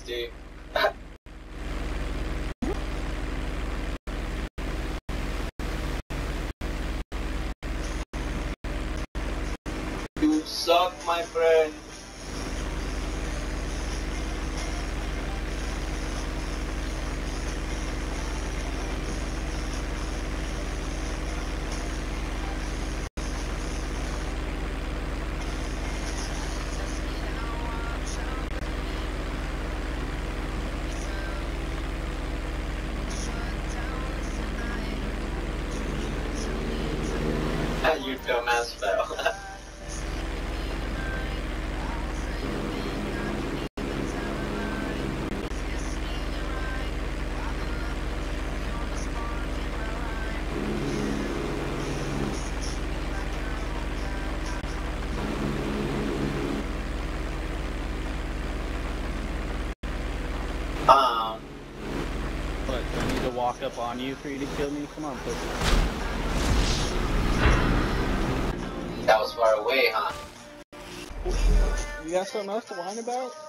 dude. You suck, my friend. You dumbass fell. What, do I need to walk up on you for you to kill me? Come on, pussy. That was far away, huh? You got something else to whine about?